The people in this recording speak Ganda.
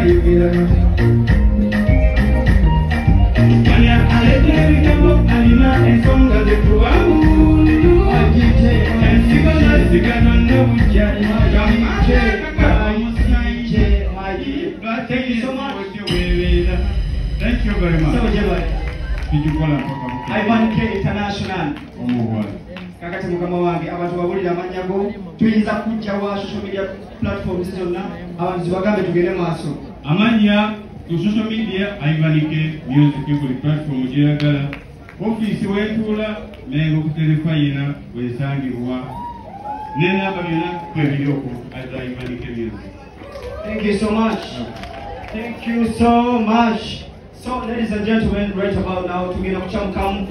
Thank you so much. Thank you very much. Ivan K International. Kakati mukama wange abantu babulira amanyago tuyinza kujja wa social media platforms zonna abantu zibagambe tugende maaso. Amanya ku social media Ivan K music kuri platform gyeyagala. Office wetula mengo ku telefayina wesangirwa. Nenamba byonna kwebiroko Ivan K music. Thank you so much. Thank you so much. So, ladies and gentlemen, right about now, together with Chamkam.